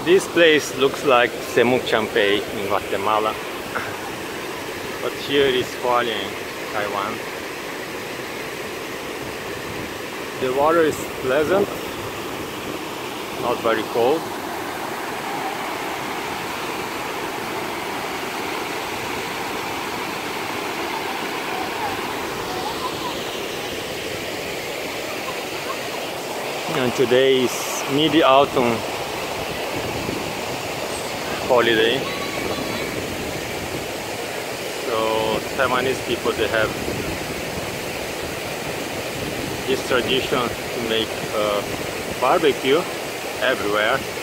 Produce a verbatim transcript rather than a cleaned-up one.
This place looks like Semuc Champey in Guatemala, but here is Hualien, Taiwan. The water is pleasant, not very cold. And today is mid-autumn holiday, so Taiwanese people, they have this tradition to make uh, barbecue everywhere.